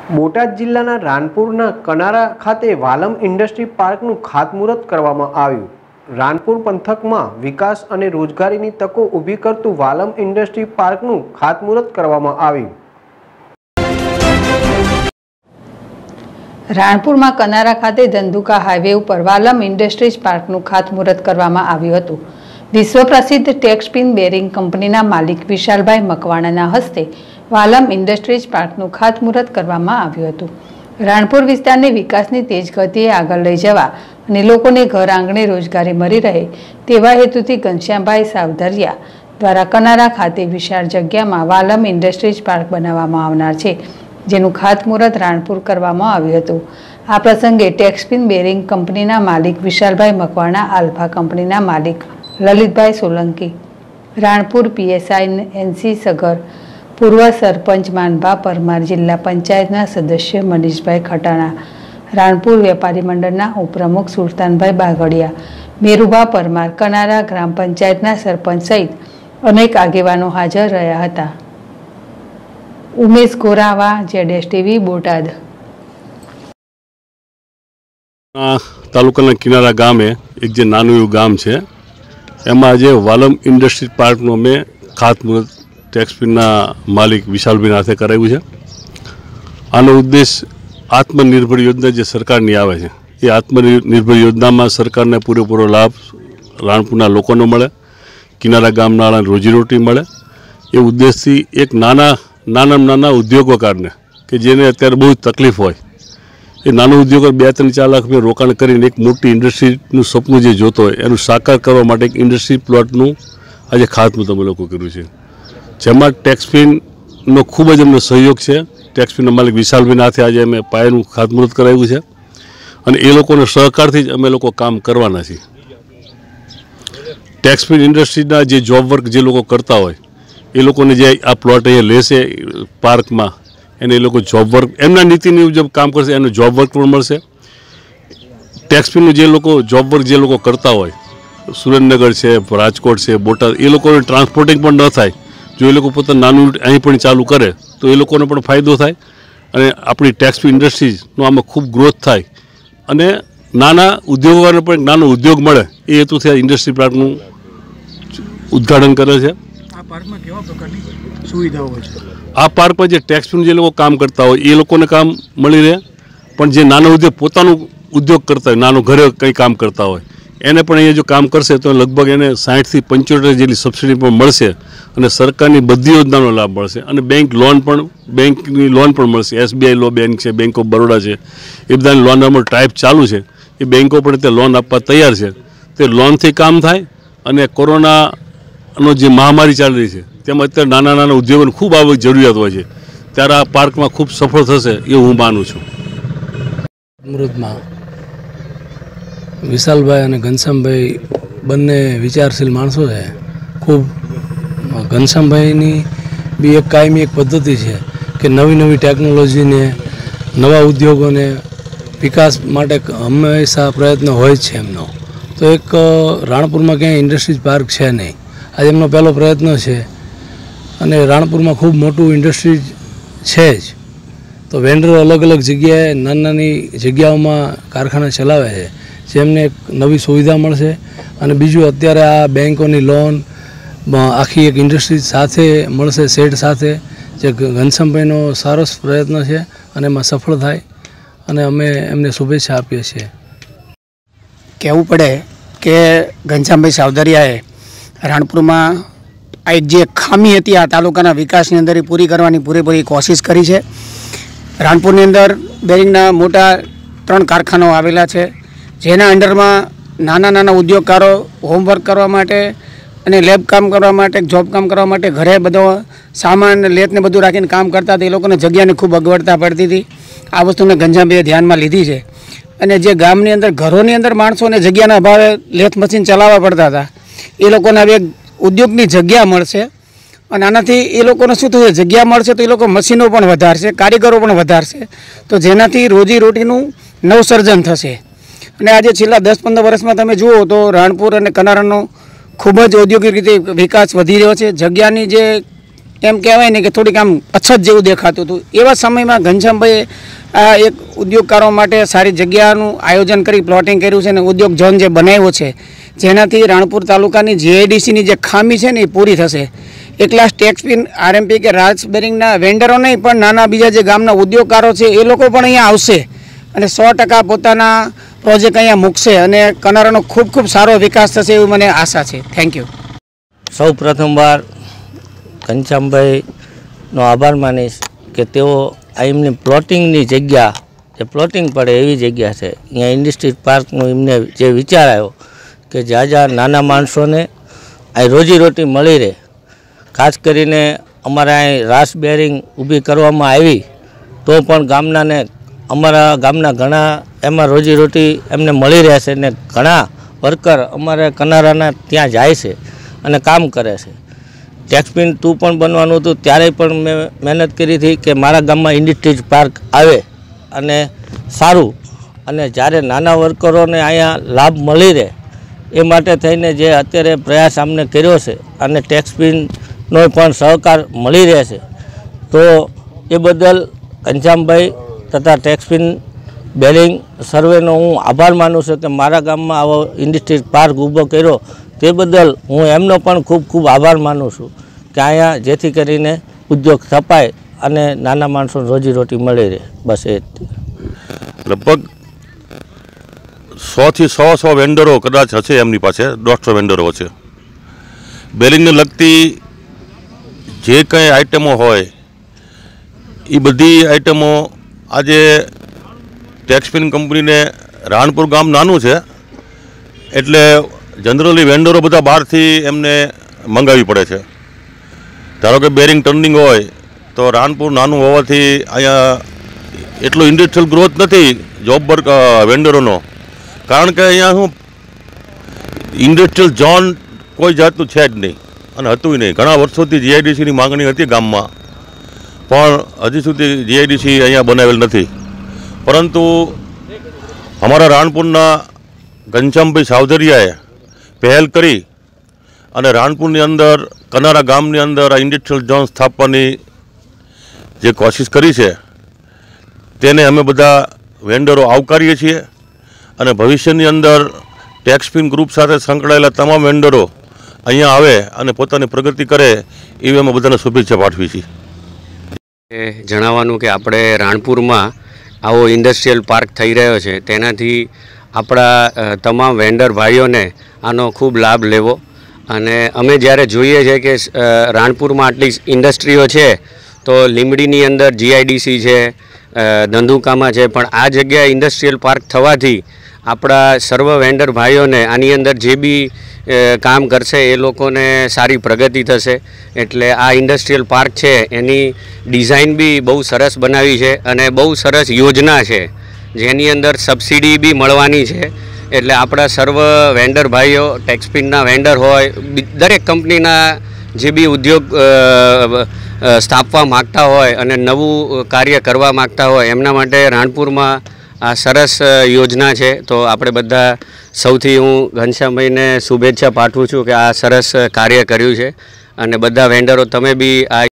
બોટાદ જિલ્લાના રાણપુરના કનારા ખાતે વાલમ ઇન્ડસ્ટ્રી પાર્કનું ખાતમુહૂર્ત કરવામાં આવ્યું। રાણપુર પંથકમાં વિકાસ અને રોજગારીની તકો ઊભી કરતું વાલમ ઇન્ડસ્ટ્રી પાર્કનું ખાતમુહૂર્ત કરવામાં આવ્યું। રાણપુરમાં કનારા ખાતે ધંધુકા હાઈવે ઉપર વાલમ ઇન્ડસ્ટ્રીઝ પાર્કનું ખાતમુહૂર્ત કરવામાં આવ્યું હતું। વિશ્વ પ્રસિદ્ધ ટેક્સપિન બેરિંગ કંપનીના માલિક વિશાલભાઈ મકવાણાના હસ્તે વાલમ ઇન્ડસ્ટ્રીઝ પાર્કનું ખાતમુહૂર્ત કરવામાં આવ્યું હતું। રાણપુર વિસ્તારની વિકાસની તેજ ગતિએ આગળ લઈ જવા અને લોકોને ઘર આંગણે રોજગારી મળી રહે તેવા હેતુથી ઘનશ્યામભાઈ સાવધરિયા દ્વારા કનારા ખાતે વિશાળ જગ્યામાં વાલમ ઇન્ડસ્ટ્રીઝ પાર્ક બનાવવામાં આવનાર છે, જેનું ખાતમુહૂર્ત રાણપુર કરવામાં આવ્યું હતું। આ પ્રસંગે ટેક્સપિન બેરિંગ કંપનીના માલિક વિશાલભાઈ મકવાણા, આલ્ફા કંપનીના માલિક લલિતભાઈ સોલંકી, રાણપુર પીએસઆઈ એનસી સગર, પૂર્વ સરપંચ માનભા પરમાર, જિલ્લા પંચાયતના સદસ્ય મનીષભાઈ ખટાણા, રાણપુર વેપારી મંડળના ઉપપ્રમુખ સુલતાનભાઈ બાગડિયા, મેરુભા પરમાર, કનારા ગ્રામ પંચાયતના સરપંચ સહિત અનેક આગેવાનો હાજર રહ્યા હતા। ઉમેશ ગોરાવા, ZSTV, બોટાદ। તાલુકાના કિનારા ગામે એક જે નાનું એવું ગામ છે, એમાં આજે વાલમ ઇન્ડસ્ટ્રી પાર્કનું અમે ખાતમુહૂર્ત ટેક્સપિનના માલિક વિશાલભાઈ હાથે કરાવ્યું છે। આનો ઉદ્દેશ આત્મનિર્ભર યોજના જે સરકારની આવે છે, એ આત્મનિર્ભર યોજનામાં સરકારને પૂરેપૂરો લાભ રાણપુરના લોકોને મળે, કિનારા ગામના રોજીરોટી મળે, એ ઉદ્દેશથી એક નાના ઉદ્યોગકારને કે જેને અત્યારે બહુ તકલીફ હોય, એ નાનો ઉદ્યોગકાર 2-3-4 લાખ રૂપિયા રોકાણ કરીને એક મોટી ઇન્ડસ્ટ્રીનું સપનું જે જોતો હોય એનું સાકાર કરવા માટે એક ઇન્ડસ્ટ્રી પ્લોટનું આજે ખાતમુહૂર્ત અમે લોકો કર્યું છે, જેમાં ટેક્સપિનનો ખૂબ જ અમને સહયોગ છે। ટેક્સપિનના માલિક વિશાલભાઈના હાથે આજે અમે પાયાનું ખાતમુહૂર્ત કરાવ્યું છે અને એ લોકોના સહકારથી જ અમે લોકો કામ કરવાના છીએ। ટેક્સપિન ઇન્ડસ્ટ્રીના જે જોબ વર્ક જે લોકો કરતા હોય એ લોકોને જે આ પ્લોટ અહીંયા લેશે પાર્કમાં, એને એ લોકો જોબ વર્ક એમના નીતિની મુજબ કામ કરશે, એનો જોબ વર્ક પણ મળશે। ટેક્સપિનનું જે લોકો જોબ વર્ક જે લોકો કરતા હોય, સુરેન્દ્રનગર છે, રાજકોટ છે, બોટાદ, એ લોકોને ટ્રાન્સપોર્ટિંગ પણ ન થાય। જો એ લોકો પોતાનું નાનું અહીં પણ ચાલુ કરે તો એ લોકોને પણ ફાયદો થાય અને આપણી ટેક્સપિન ઇન્ડસ્ટ્રીઝનો આમાં ખૂબ ગ્રોથ થાય અને નાના ઉદ્યોગોને પણ એક નાનો ઉદ્યોગ મળે, એ હેતુથી આ ઇન્ડસ્ટ્રી પાર્કનું ઉદ્ઘાટન કરે છે। આ પાર્કમાં કેવા પ્રકારની સુવિધાઓ હોય છે? આ પાર્કમાં જે ટેક્સપિન જે લોકો કામ કરતા હોય એ લોકોને કામ મળી રહે, પણ જે નાનો ઉદ્યોગ પોતાનું ઉદ્યોગ કરતા હોય, નાનો ઘરે કંઈ કામ કરતા હોય, એને પણ અહીંયા જો કામ કરશે તો લગભગ એને 60 થી 75 જેટલી સબસિડી પણ મળશે અને સરકારની બધી યોજનાનો લાભ મળશે અને બેંકની લોન પણ મળશે। SBI લો બેંક છે, બેંક ઓફ બરોડા છે, એ બધાની લોન અમારો ટાઈપ ચાલુ છે, એ બેંકો પણ તે લોન આપવા તૈયાર છે। તે લોનથી કામ થાય અને કોરોનાનો જે મહામારી ચાલી રહી છે તેમાં અત્યારે નાના ઉદ્યોગોને ખૂબ આવક જરૂરિયાત હોય છે, ત્યારે આ પાર્કમાં ખૂબ સફળ થશે એવું હું માનું છું। અમૃતમાં વિશાલભાઈ અને ઘનશ્યામભાઈ બંને વિચારશીલ માણસો છે। ખૂબ ઘનશ્યામભાઈની બી એક કાયમી એક પદ્ધતિ છે કે નવી ટેકનોલોજીને, નવા ઉદ્યોગોને વિકાસ માટે હંમેશા પ્રયત્ન હોય જ છે એમનો। તો એક રાણપુરમાં ક્યાંય ઇન્ડસ્ટ્રીઝ પાર્ક છે નહીં, આજે એમનો પહેલો પ્રયત્ન છે અને રાણપુરમાં ખૂબ મોટું ઇન્ડસ્ટ્રીઝ છે જ, તો વેન્ડરો અલગ જગ્યાએ નાની જગ્યાઓમાં કારખાના ચલાવે છે, જેમને એક નવી સુવિધા મળશે અને બીજું અત્યારે આ બેંકોની લોન આખી એક ઇન્ડસ્ટ્રી સાથે મળશે, સેટ સાથે, જે ઘનશ્યામભાઈનો સારો પ્રયત્ન છે અને એમાં સફળ થાય અને અમે એમને શુભેચ્છા આપીએ છીએ। કહેવું પડે કે ઘનશ્યામભાઈ સાવધરિયાએ રાણપુરમાં આ એક જે ખામી હતી આ તાલુકાના વિકાસની અંદર એ પૂરી કરવાની પૂરેપૂરી કોશિશ કરી છે। રાણપુરની અંદર બેરિંગના મોટા 3 કારખાનાઓ આવેલા છે, જેના અંડરમાં નાના ઉદ્યોગકારો હોમવર્ક કરવા માટે અને લેબ કામ કરવા માટે, જોબ કામ કરવા માટે ઘરે બધો સામાન લેતને બધું રાખીને કામ કરતા હતા, એ લોકોને જગ્યાની ખૂબ અગવડતા પડતી હતી। આ વસ્તુને ઘનશ્યામભાઈએ ધ્યાનમાં લીધી છે અને જે ગામની અંદર ઘરોની અંદર માણસોને જગ્યાના અભાવે લેથ મશીન ચલાવવા પડતા હતા, એ લોકોને હવે ઉદ્યોગની જગ્યા મળશે અને આનાથી એ લોકોને શું થશે, જગ્યા મળશે તો એ લોકો મશીનો પણ વધારશે, કારીગરો પણ વધારશે, તો જેનાથી રોજીરોટીનું નવસર્જન થશે। અને આજે છેલ્લા 10-15 વર્ષમાં તમે જુઓ તો રાણપુર અને કનારાનો ખૂબ જ ઔદ્યોગિક રીતે વિકાસ વધી રહ્યો છે। જગ્યાની જે એમ કહેવાય ને કે થોડીક આમ અછત જેવું દેખાતું હતું. એવા સમયમાં ઘનશ્યામભાઈએ આ એક ઉદ્યોગકારો માટે સારી જગ્યાનું આયોજન કરી પ્લોટિંગ કર્યું છે અને ઉદ્યોગ ઝોન જે બનાવ્યો છે, જેનાથી રાણપુર તાલુકાની જીઆઈડીસીની જે ખામી છે ને એ પૂરી થશે. એકલા ટેક્સપિન આરએમપી કે રાજ બેરિંગના વેન્ડરો નહીં, પણ નાના બીજા જે ગામના ઉદ્યોગકારો છે એ લોકો પણ અહીંયા આવશે અને 100% પોતાના પ્રોજેક્ટ અહીંયા મૂકશે અને કનારાનો ખૂબ ખૂબ સારો વિકાસ થશે એવી મને આશા છે. Thank you. સૌ પ્રથમવાર ઘનશ્યામભાઈનો આભાર માનીશ કે તેઓ આ એમની પ્લોટિંગની જગ્યા, જે પ્લોટિંગ પડે એવી જગ્યા છે, અહીંયા ઇન્ડસ્ટ્રી પાર્કનો એમને જે વિચાર આવ્યો કે જ્યાં નાના માણસોને આ રોજીરોટી મળી રહે, ખાસ કરીને અમારા અહીં રાસ બેરિંગ ઊભી કરવામાં આવી તો પણ ગામનાને, અમારા ગામના ઘણા એમાં રોજીરોટી એમને મળી રહેશે ને ઘણા વર્કર અમારે કનારાના ત્યાં જાય છે અને કામ કરે છે. ટેક્સપિન 2 પણ બનવાનું હતું ત્યારે પણ મેં મહેનત કરી હતી કે મારા ગામમાં ઇન્ડસ્ટ્રીઝ પાર્ક આવે અને સારું, અને જ્યારે નાના વર્કરોને અહીંયા લાભ મળી રહે એ માટે થઈને જે અત્યારે પ્રયાસ અમને કર્યો છે અને ટેક્સપિનનો પણ સહકાર મળી રહેશે, તો એ બદલ ઘનશ્યામભાઈ તથા ટેક્સપિન બેરિંગ સર્વેનો હું આભાર માનું છું કે મારા ગામમાં આવો ઇન્ડસ્ટ્રીઝ પાર્ક ઊભો કર્યો, તે બદલ હું એમનો પણ ખૂબ ખૂબ આભાર માનું છું કે અહીંયા જેથી કરીને ઉદ્યોગ સ્થપાય અને નાના માણસોને રોજીરોટી મળી રહે. બસ એ લગભગ 100 થી 100 વેન્ડરો કદાચ હશે એમની પાસે, 150 વેન્ડરો છે. બેરિંગને લગતી જે કંઈ આઇટમો હોય એ બધી આઇટમો આજે ટેક્સપિન કંપનીને, રાણપુર ગામ નાનું છે એટલે જનરલી વેન્ડરો બધા બહારથી એમને મંગાવવી પડે છે. ધારો કે બેરિંગ ટર્નિંગ હોય તો રાણપુર નાનું હોવાથી અહીંયા એટલો ઇન્ડસ્ટ્રીયલ ગ્રોથ નથી જોબ વર્ક વેન્ડરોનો, કારણ કે અહીંયા શું ઇન્ડસ્ટ્રીયલ ઝોન કોઈ જાતનું છે જ નહીં અને હતું નહીં. ઘણા વર્ષોથી જીઆઈડીસીની માગણી હતી ગામમાં, પણ હજી સુધી જીઆઈડીસી અહીંયા બનાવેલ નથી. પરંતુ અમારા રાણપુરના ઘનશ્યામભાઈ સાવધરિયાએ પહેલ કરી અને રાણપુરની અંદર, કનારા ગામની અંદર આ ઇન્ડસ્ટ્રીયલ ઝોન સ્થાપવાની જે કોશિશ કરી છે તેને અમે બધા વેન્ડરો આવકારીએ છીએ અને ભવિષ્યની અંદર ટેક્સપિન ગ્રુપ સાથે સંકળાયેલા તમામ વેન્ડરો અહીંયા આવે અને પોતાની પ્રગતિ કરે એવી અમે બધાને શુભેચ્છા પાઠવી છીએ. જણાવવાનું કે આપણે રાણપુરમાં આવો ઇન્ડસ્ટ્રીયલ પાર્ક થઈ રહ્યો છે, તેનાથી આપણા તમામ વેન્ડર ભાઈઓને આનો ખૂબ લાભ લેવો. અને અમે જ્યારે જોઈએ છે કે રાણપુરમાં આટલી ઇન્ડસ્ટ્રીઓ છે, તો લીંબડીની અંદર જીઆઈડીસી છે, ધંધુકામાં છે, પણ આ જગ્યાએ ઇન્ડસ્ટ્રીયલ પાર્ક થવાથી આપણા સર્વ વેન્ડર ભાઈઓને આની અંદર જે બી કામ કરશે એ લોકોને સારી પ્રગતિ થશે. એટલે આ ઇન્ડસ્ટ્રીયલ પાર્ક છે એની ડિઝાઇન બી બહુ સરસ બનાવી છે અને બહુ સરસ યોજના છે જેની અંદર સબસિડી બી મળવાની છે. એટલે આપણા સર્વ વેન્ડર ભાઈઓ, ટેક્સપિનના વેન્ડર હોય, દરેક કંપનીના જે બી ઉદ્યોગ સ્થાપવા માગતા હોય અને નવું કાર્ય કરવા માગતા હોય એમના માટે રાણપુરમાં આ સરસ યોજના છે. તો આપણે બધા સૌથી હું ઘનશ્યામભાઈને શુભેચ્છા પાઠવું છું કે આ સરસ કાર્ય કર્યું છે અને બધા વેન્ડરો તમે બી આ